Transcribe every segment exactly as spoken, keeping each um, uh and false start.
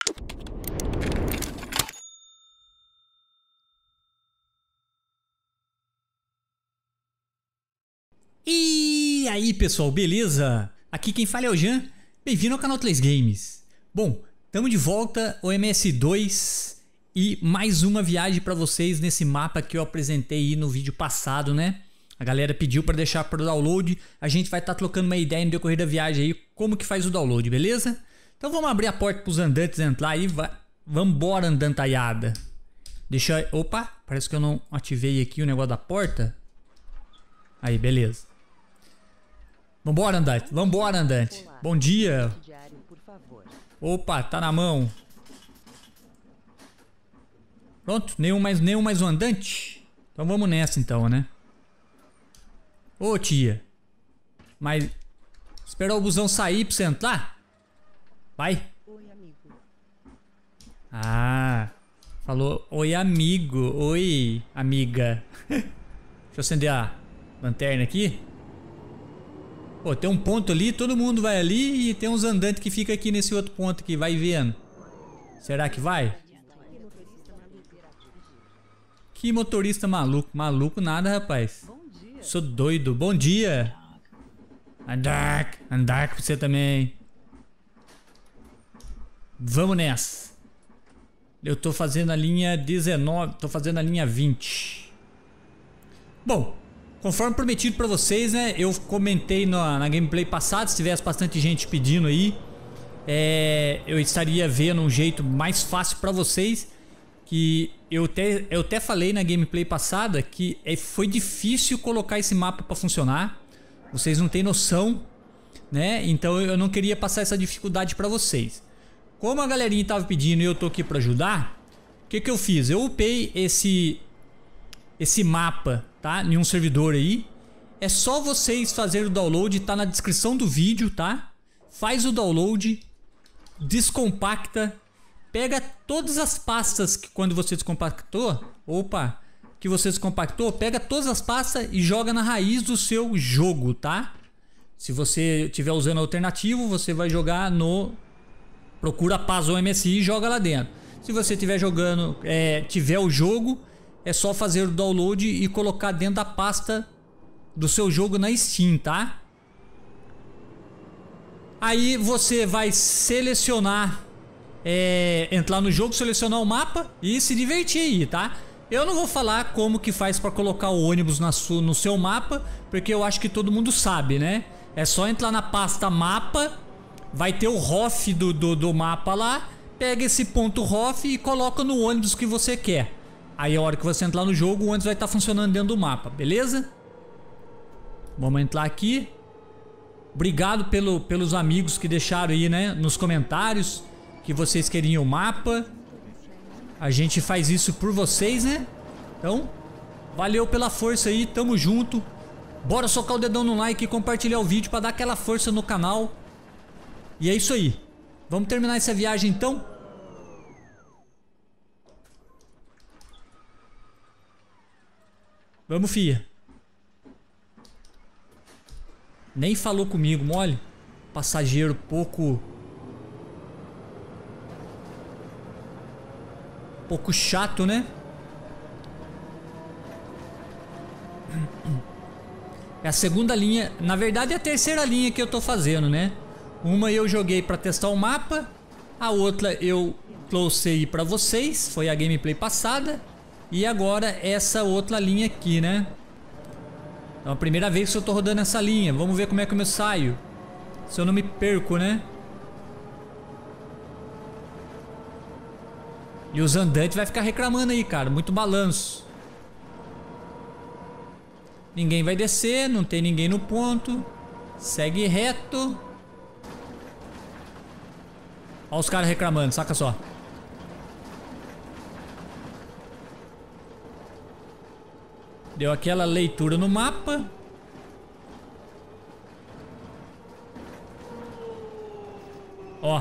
E aí pessoal, beleza? Aqui quem fala é o Jean, bem-vindo ao canal três Games. Bom, estamos de volta ao M S dois e mais uma viagem para vocês nesse mapa que eu apresentei aí no vídeo passado, né? A galera pediu para deixar para o download, a gente vai estar tá trocando uma ideia no decorrer da viagem aí, como que faz o download, beleza? Então vamos abrir a porta para os andantes entrar aí, vai... vambora andantaiada. Deixa eu... Opa, parece que eu não ativei aqui o negócio da porta. Aí, beleza. Vambora, andante. Vambora, andante. Olá. Bom dia. Opa, tá na mão. Pronto, nenhum mais, nenhum mais um andante. Então vamos nessa então, né? Ô tia. Mas esperar o busão sair pra você entrar? Vai. Oi, amigo. Ah. Falou, oi, amigo. Oi, amiga. Deixa eu acender a lanterna aqui. Pô, tem um ponto ali, todo mundo vai ali e tem uns andantes que fica aqui nesse outro ponto aqui, vai vendo. Será que vai? Que motorista maluco. Maluco nada, rapaz. Sou doido. Bom dia. Andar, andar com você também. Vamos nessa. Eu tô fazendo a linha dezenove, tô fazendo a linha vinte. Bom, conforme prometido pra vocês, né? Eu comentei na, na gameplay passada, se tivesse bastante gente pedindo aí, é, eu estaria vendo um jeito mais fácil pra vocês. Que eu até, eu até falei na gameplay passada que é, foi difícil colocar esse mapa pra funcionar. Vocês não têm noção, né? Então eu não queria passar essa dificuldade pra vocês. Como a galerinha tava pedindo e eu tô aqui pra ajudar, o que que eu fiz? Eu upei esse... esse mapa, tá? Em um servidor aí. É só vocês fazerem o download, tá na descrição do vídeo, tá? Faz o download, descompacta, pega todas as pastas que quando você descompactou, opa, que você descompactou, pega todas as pastas e joga na raiz do seu jogo, tá? Se você estiver usando alternativo, você vai jogar no... Procura Paz ou M S I e joga lá dentro. Se você estiver jogando, é, tiver o jogo... É só fazer o download e colocar dentro da pasta do seu jogo na Steam, tá? Aí você vai selecionar, é, entrar no jogo, selecionar o mapa e se divertir aí, tá? Eu não vou falar como que faz para colocar o ônibus na sua, no seu mapa, porque eu acho que todo mundo sabe, né? É só entrar na pasta mapa, vai ter o R O F do, do, do mapa lá, pega esse ponto R O F e coloca no ônibus que você quer. Aí a hora que você entrar no jogo, o ônibus vai estar funcionando dentro do mapa, beleza? Vamos entrar aqui. Obrigado pelo, pelos amigos que deixaram aí, né, nos comentários que vocês queriam o mapa. A gente faz isso por vocês, né? Então, valeu pela força aí, tamo junto. Bora socar o dedão no like e compartilhar o vídeo para dar aquela força no canal. E é isso aí. Vamos terminar essa viagem então? Vamos, fia. Nem falou comigo, mole. Passageiro pouco... Pouco chato, né? É a segunda linha... Na verdade é a terceira linha que eu tô fazendo, né? Uma eu joguei pra testar o mapa. A outra eu trouxe pra vocês. Foi a gameplay passada. E agora essa outra linha aqui, né? É a primeira vez que eu tô rodando essa linha. Vamos ver como é que eu me saio. Se eu não me perco, né? E os andantes vai ficar reclamando aí, cara. Muito balanço. Ninguém vai descer. Não tem ninguém no ponto. Segue reto. Olha os caras reclamando, saca só. Deu aquela leitura no mapa. Ó.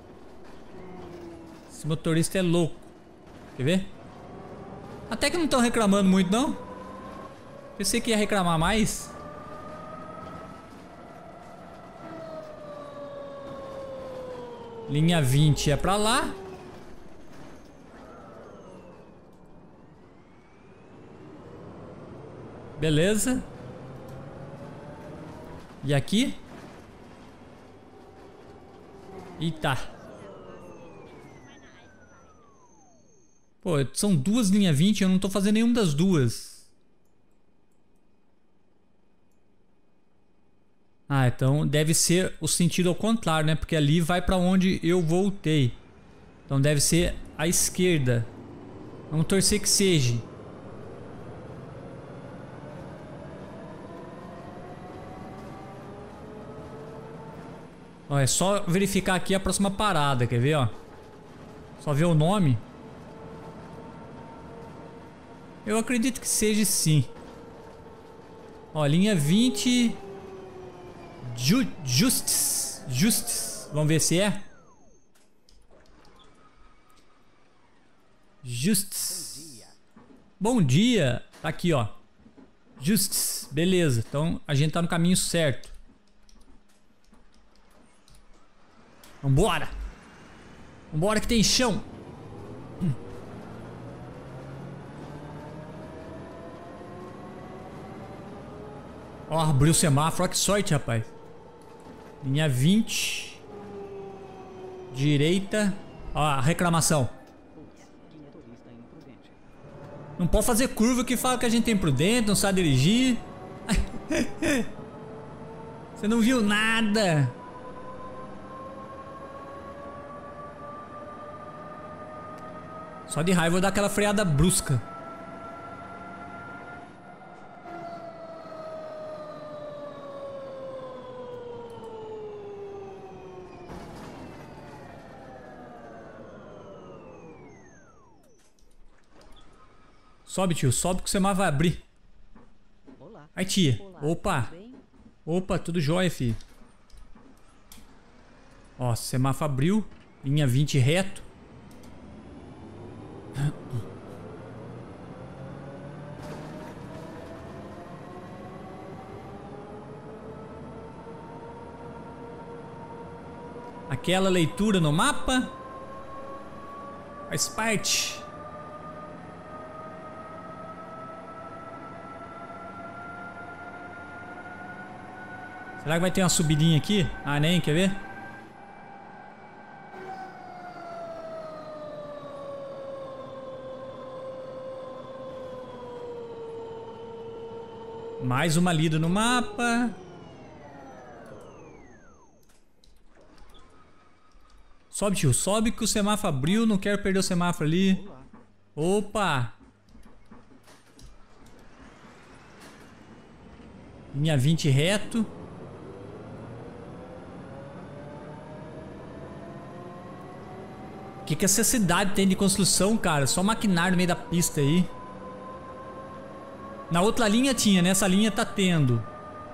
Esse motorista é louco. Quer ver? Até que não estão reclamando muito, não. Pensei que ia reclamar mais. Linha vinte é pra lá. Beleza. E aqui? Eita. Pô, são duas linhas vinte, eu não tô fazendo nenhuma das duas. Ah, então deve ser o sentido ao contrário, né? Porque ali vai pra onde eu voltei. Então deve ser à esquerda. Vamos torcer que seja. Ó, é só verificar aqui a próxima parada, quer ver, ó? Só ver o nome. Eu acredito que seja sim. Ó, linha vinte. Ju Justice. Justice. Vamos ver se é. Justice. Bom dia. Tá aqui, ó. Justice. Beleza. Então a gente tá no caminho certo. Vambora. Vambora que tem chão. Ó, abriu o semáforo. Ó, que sorte, rapaz. Linha vinte. Direita. Ó, a reclamação. Não pode fazer curva que fala que a gente é imprudente, não sabe dirigir. Você não viu nada. Só de raiva eu vou dar aquela freada brusca. Sobe, tio. Sobe que o semáforo vai abrir. Olá. Aí, tia. Olá, Opa. tudo bem? Opa, tudo jóia, filho. Ó, semáforo abriu. Linha vinte reto. Aquela leitura no mapa faz parte. Será que vai ter uma subidinha aqui? Ah, nem, quer ver? Mais uma lida no mapa. Sobe, tio. Sobe que o semáforo abriu. Não quero perder o semáforo ali. Opa! Linha vinte reto. O que que essa cidade tem de construção, cara? Só maquinário no meio da pista aí. Na outra linha tinha, nessa linha tá tendo.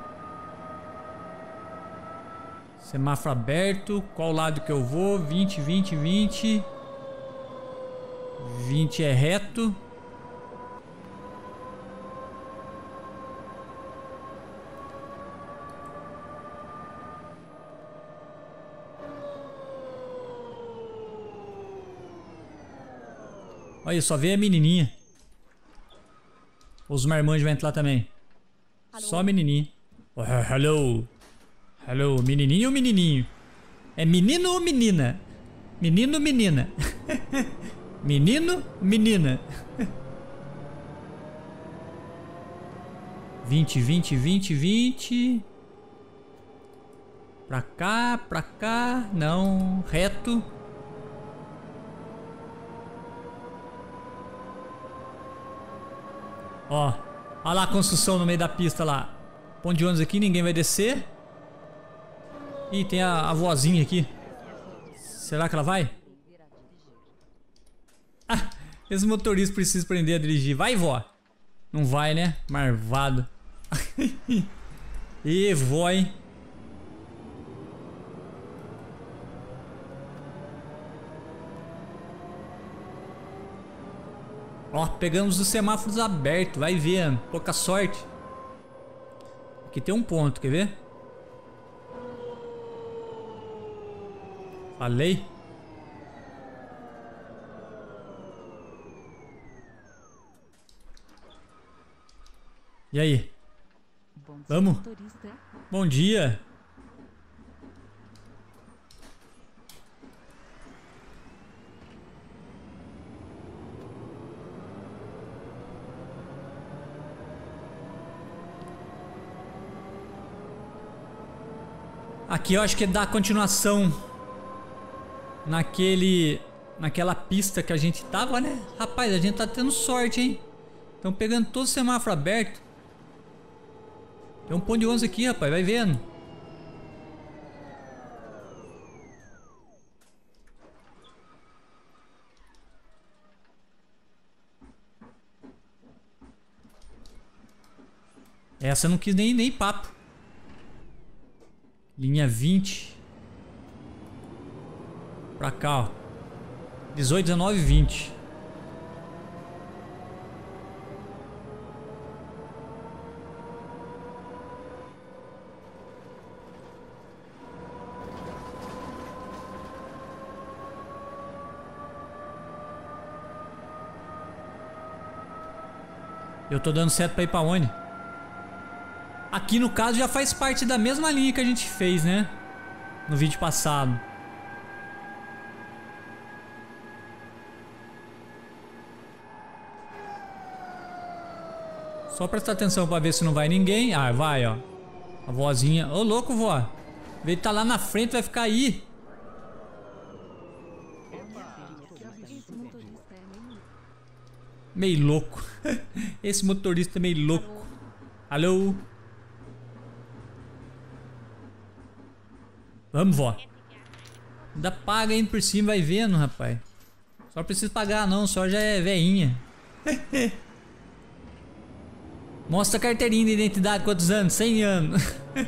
Semáforo aberto. Qual lado que eu vou? vinte, vinte, vinte. vinte é reto. Olha, só vê a menininha. Os marmanjos vão entrar também. Alô? Só menininho. Oh, hello. Hello, menininho ou menininho? É menino ou menina? Menino ou menina? Menino, menina. vinte, vinte, vinte, vinte. Pra cá, pra cá. Não, reto. Ó, olha lá a construção no meio da pista lá. Ponto de ônibus aqui, ninguém vai descer. Ih, tem a, a vozinha aqui. Será que ela vai? Ah, esse motorista precisa aprender a dirigir. Vai, vó. Não vai, né? Marvado. Ih, vó, hein? Ó, pegamos os semáforos abertos. Vai vendo. Pouca sorte. Aqui tem um ponto, quer ver? Falei. E aí? Vamos? Bom dia. Aqui eu acho que dá continuação naquele, naquela pista que a gente tava, né? Rapaz, a gente tá tendo sorte, hein? Estão pegando todo o semáforo aberto. Tem um ponto de ônibus aqui, rapaz, vai vendo. Essa eu não quis nem, nem papo. Linha vinte. Pra cá, ó. dezoito, dezenove, vinte. Eu tô dando seta pra ir pra onde? Aqui no caso já faz parte da mesma linha que a gente fez, né? No vídeo passado. Só prestar atenção pra ver se não vai ninguém. Ah, vai, ó. A vozinha. Ô, louco, vó. Vê que tá lá na frente, vai ficar aí. Meio louco. Esse motorista é meio louco. Alô? Vamos, vó. Ainda paga indo por cima, vai vendo, rapaz. Só precisa pagar não, só já é veinha. Mostra a carteirinha de identidade, quantos anos? cem anos.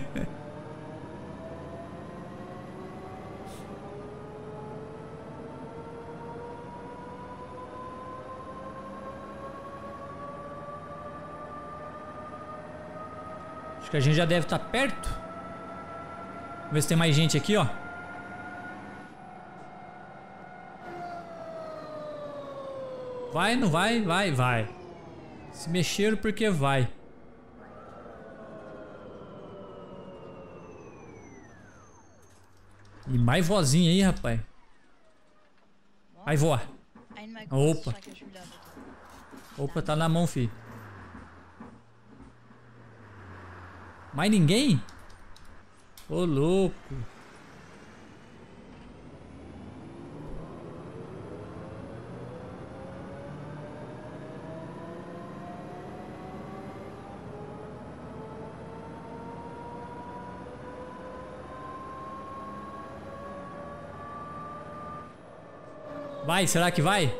Acho que a gente já deve estar perto. Vamos ver se tem mais gente aqui, ó. Vai, não vai? Vai, vai. Se mexeram porque vai. E mais vozinha aí, rapaz. Vai, vó. Opa. Opa, tá na mão, filho. Mais ninguém? Ô, louco. Vai, será que vai?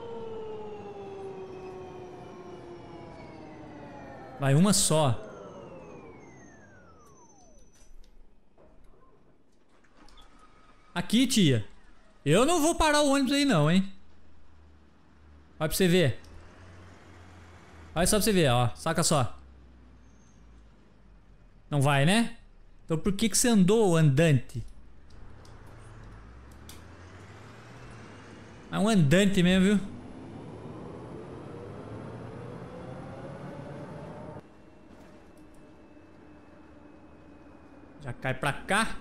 Vai, uma só. Aqui, tia. Eu não vou parar o ônibus aí não, hein. Vai pra você ver. Vai só pra você ver, ó. Saca só. Não vai, né? Então por que que você andou, andante? É um andante mesmo, viu? Já cai pra cá.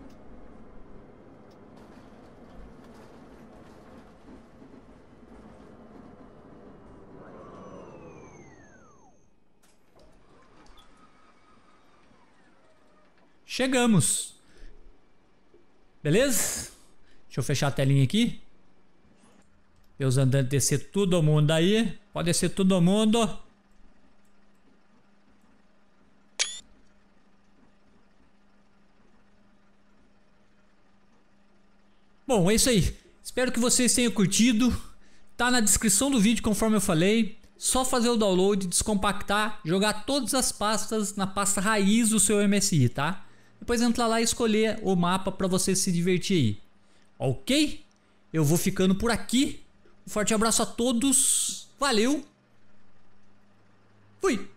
Chegamos. Beleza? Deixa eu fechar a telinha aqui. Ver os andantes descer todo mundo aí. Pode descer todo mundo. Bom, é isso aí. Espero que vocês tenham curtido. Tá na descrição do vídeo, conforme eu falei. Só fazer o download, descompactar, jogar todas as pastas na pasta raiz do seu M S I, tá? Depois entrar lá e escolher o mapa para você se divertir aí. Ok? Eu vou ficando por aqui. Um forte abraço a todos. Valeu. Fui.